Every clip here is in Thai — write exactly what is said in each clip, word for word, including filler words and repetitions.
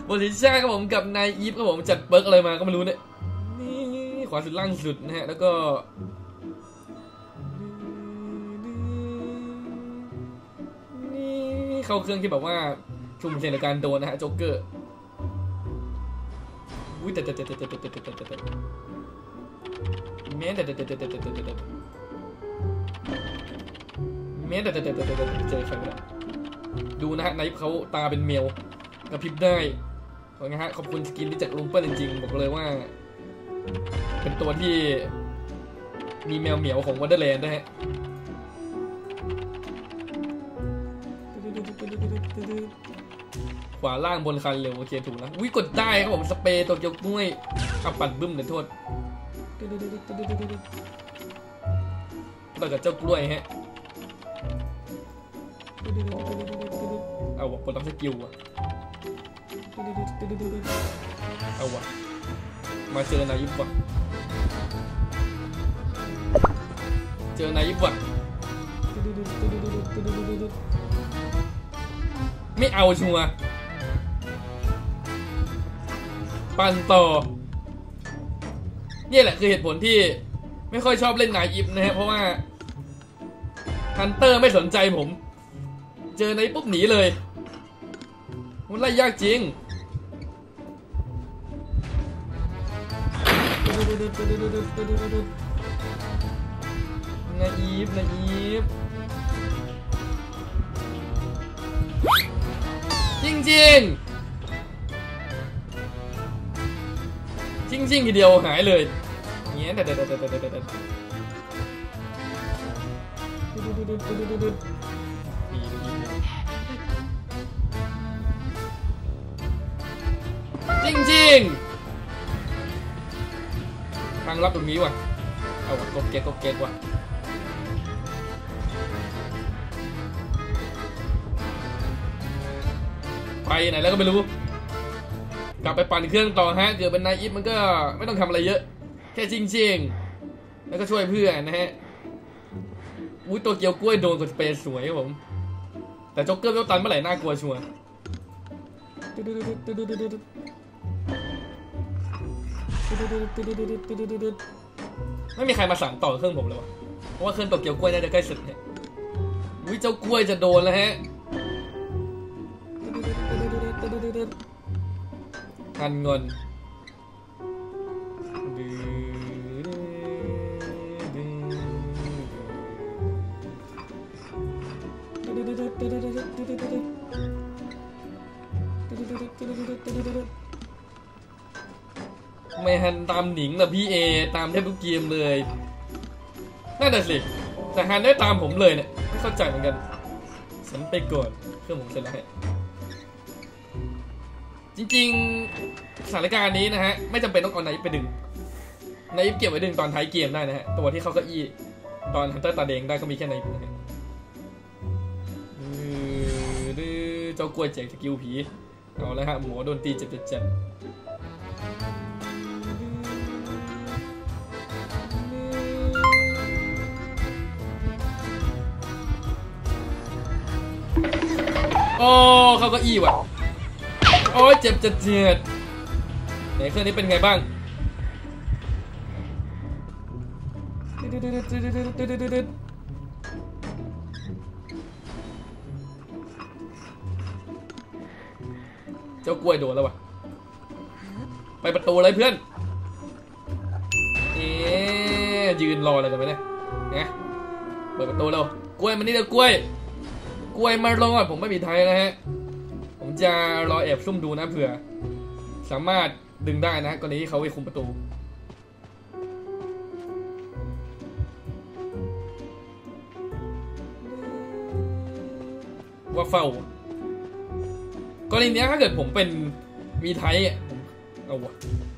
บริชาครับผมกับนายอีฟครับผมจัดเบิร์กอะไรมาก็ไม่รู้เนี่ยนี่ขวาสุดล่างสุดนะฮะแล้วก็นี่เข้าเครื่องที่แบบว่าชุ่มเสี่ยงในการโดนนะฮะโจ๊กเกอร์อุ้ยแต่แต่แต่แต่แต่แต่แต่แต่แต่แม้แต่แต่แต่แต่แต่แต่แต่แม้แต่แต่แต่แต่แต่เจอใครไม่ได้ดูนะฮะไนฟ์เขาตาเป็นเมลกระพริบได้ขอบคุณฮะขอบคุณสกินที่จากลุงเปิ้ลจริงๆบอกเลยว่าเป็นตัวที่มีแมวเหมียวของวันเดอร์แลนด์นะฮะขวาล่างบนคันเร็วโอเคถูกแล้ววิกดได้ครับผมสเปรย์ตัวเกียวกล้วยอับปัดบึ้มเลยโทษต่อกับเจ้ากล้วยฮะเอาวะคนต้องสกิลวะเอาวะมาเจอนายยิบวะเจอนายยิบวะไม่เอาชัวร์ปั่นต่อนี่แหละคือเหตุผลที่ไม่ค่อยชอบเล่นนายยิบนะฮะเพราะว่าฮันเตอร์ไม่สนใจผมเจอในปุ๊บหนีเลยมันไล่ยากจริงนายอีฟนายอีฟจริงจริงจริงจริงทีเดียวหายเลยเงี้ยแต่แต่แต่แต่แต่แต่แต่จริงจริงทางรับตรงนี้ว่ะเอาวะกบเกตกบเกตว่ะไปไหนแล้วก็ไม่รู้กลับไปปั่นเครื่องต่อฮะเกิดเป็นนายอิฟมันก็ไม่ต้องทำอะไรเยอะแค่จริงจริงแล้วก็ช่วยเพื่อนนะฮะอุ้ยตัวเกียวกล้วยโดนกดสเปรย์สวยครับผมแต่จ็อกเกอร์เวลตันเมื่อไหร่น่ากลัวชัวร์ไม่มีใครมาสั่งต่อเครื่องผมเลยวะเพราะว่าเครื่องตัวเกียวกล้วยน่าจะใกล้สุดเนี่ยอุ้ยเจ้ากล้วยจะโดนแล้วฮะทันเงินไม่ฮันตามหนิงนะพี่เอตามแทบทุกเกมเลยน่าจะสิแต่ฮันได้ตามผมเลยเนี่ยไม่เข้าใจเหมือนกันฉันไปก่อนเครื่องผมเสร็จแล้วจริงๆสถานการณ์นี้นะฮะไม่จำเป็นต้องเอาไนฟ์ไปดึงไนฟ์เก็บไว้ดึงตอนท้ายเกมได้นะฮะตัวที่เขาเก้าอี้ตอนฮันเตอร์ตาแดงได้ก็มีแค่ไนฟ์นะฮะเจ้ากล้วยแจกสกิลผีเอาแล้วฮะหมอโดนตีเจ็บเจ็บโอ้เขาเก้าอี้ว่ะโอ้เจ็บเจ็บเจ็บไหนเครื่องนี้เป็นไงบ้างเจ้ากล้วยโดนแล้ววะไปประตูเลยเพื่อนเอ๊ะยืนรออะไรกันไปเนี่ยนะเปิดประตูแล้วกล้วยมันนี่เดี๋ยวกล้วยกล้วยมารอดผมไม่มีไทยนะฮะผมจะรอแอบซุ่มดูนะเผื่อสามารถดึงได้นะกรณีที่เขาไปคุมประตูว่าเฝ้ากรณีนี้ถ้าเกิดผมเป็นมีไทยอ่ะเอาวะ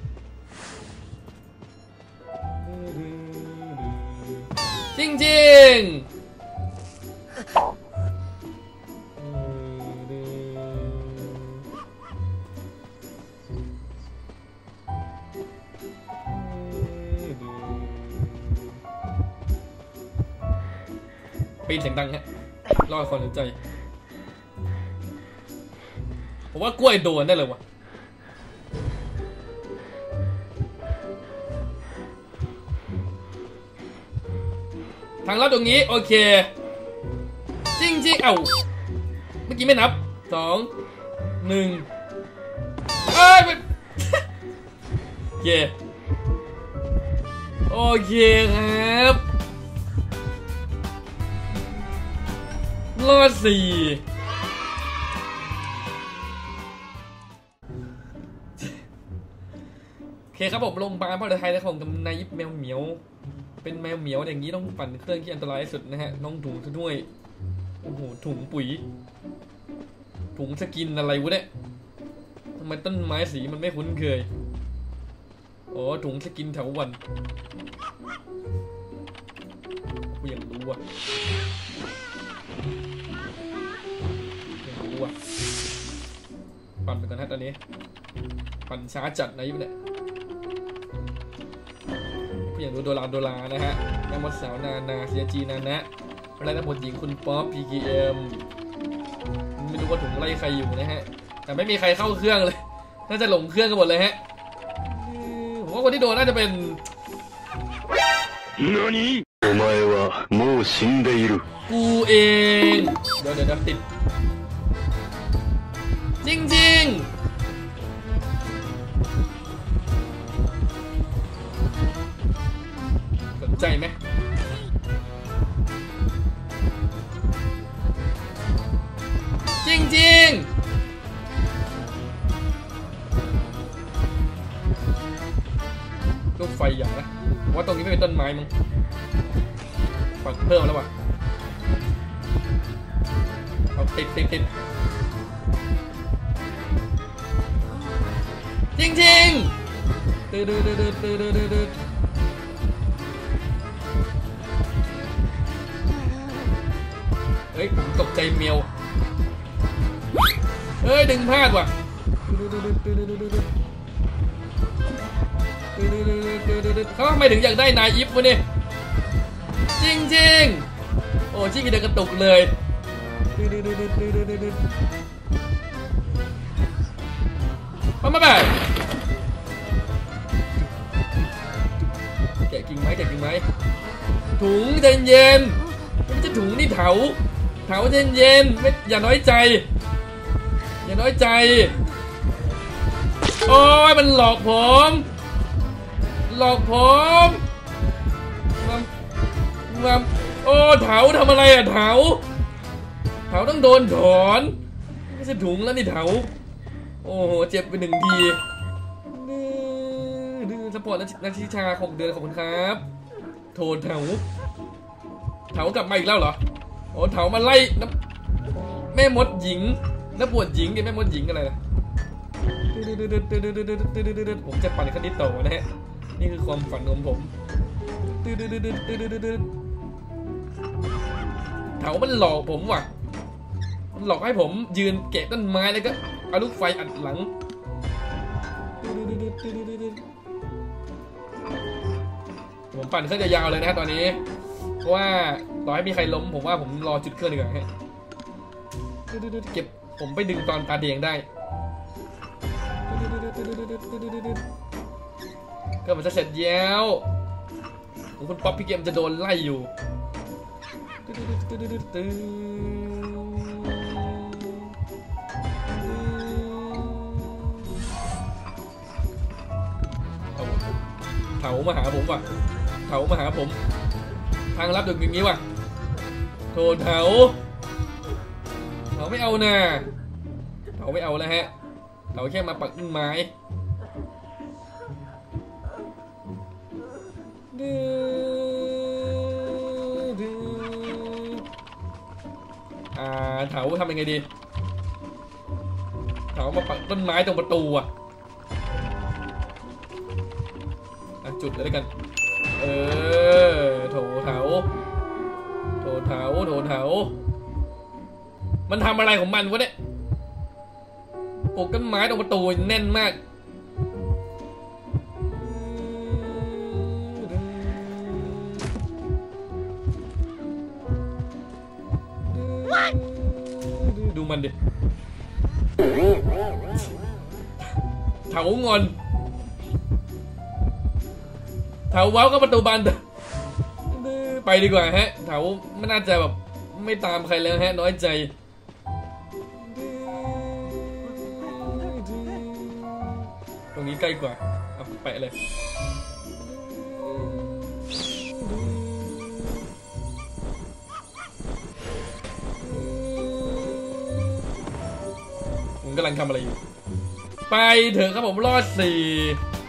จริงจริงปีนเสียงดังฮะรอดคนสนใจผมว่ากล้วยโดนได้เลยวะทางลัดตรงนี้โอเคจริงจริงเอ้าเมื่อกี้ไม่นับสองหนึ่งเอ้ยโอเคโอเคครับรอดสี่โอเคครับผมลงบานพ่อไทยและของกำนายยิบแมวเหมียวเป็นแมวเหมียวอย่างนี้ต้องปั่นเครื่องที่อันตรายที่สุดนะฮะน้องถุงซะด้วยโอ้โหถุงปุ๋ยถุงสกินอะไรวะเนี่ยทำไมต้นไม้สีมันไม่คุ้นเคยอ๋อถุงสกินแถววันกูอยากรู้อ่ะอยากรู้อ่ะปั่นไปก่อนฮะตอนนี้ปั่นช้าจัดนะยิ่งเนี่ยกูอยากรู้โดราโดรานะฮะนักมดสาวนานาเซียจีนานะอะไรนักมดหญิงคุณป๊อปพีกีเอ็มไม่รู้ว่าถุงไล่ใครอยู่นะฮะแต่ไม่มีใครเข้าเครื่องเลยน่าจะหลงเครื่องกันหมดเลยฮะผมว่าคนที่โดนน่าจะเป็นกูเองเดี๋ยวเดี๋ยวติดจริงจริงสนใจไหมจริงจริงลูกไฟใหญ่นะว่าตรงนี้ไม่เป็นต้นไม้มั้งปักเพิ่มแล้ววะเอาติดติดติดจริงจริงตืดตืดตืดตืดตืดตืดเฮ้ยผมตกใจเมียวเฮ้ยดึงพลาดว่ะเขาทำไมถึงอยากได้นายยิปวะเนี่ยจริงจริงโอ้ชิคกี้เดินกระตุกเลยมามาแบบแกะกิ่งไม้แกะกิ่งไม้ถุงเย็นเย็นไม่ใช่ถุงนี่เถาเถาเย็นเย็นไม่อย่าน้อยใจอย่าน้อยใจโอ้ยมันหลอกผมหลอกผมมามาโอ้เถาทำอะไรอะเถาเถาต้องโดนถอนไม่ใช่ถุงแล้วนี่เถาโอ้โหเจ็บไปหนึ่งทีดื้อสปอร์ตนักชิชาหกเดือนขอบคุณครับโทษเถาเถากลับมาอีกแล้วเหรอโอ้เถามาไล่น้ำแม่มดหญิงน้ำปวดหญิงกับแม่มดหญิงอะไรนะผมจะปั่นคณิตโตนะฮะนี่คือความฝันของผมเถามันหลอกผมว่ะมันหลอกให้ผมยืนเกะต้นไม้แล้วก็เอาลูกไฟอัดหลังผมปั่นเครื่องยาวๆเลยนะฮะตอนนี้เพราะว่าต่อให้มีใครล้มผมว่าผมรอจุดเครื่องดีกว่าฮะเก็บผมไปดึงตอนตาแดงได้ก็มันจะเสร็จแล้วคุณป๊อปพี่เกมจะโดนไล่อยู่เถามาหาผมว่ะเถามาหาผมทางลับดึกอย่างนี้ว่ะโทษเถาเถาไม่เอานะเถาไม่เอาแล้วฮะเถาแค่มาปักต้นไม้อ่าเถาทำยังไงดีเถามาปักต้นไม้ตรงประตูอ่ะจุดเลยด้วยกันเออโถเถาโถเถาโถเถามันทำอะไรของมันวะเนี่ยปลูกต้นไม้ตรงประตูแน่นมากดูมันดิเถางอนเถาว้าวก็ประตูบานเด้อไปดีกว่าฮะแถวไม่น่าจะแบบไม่ตามใครแล้วฮะน้อยใจตรงนี้ใกล้กว่าเอาไปเลยผมกำลังทำอะไรอยู่ไปเถอะครับผมรอดสี่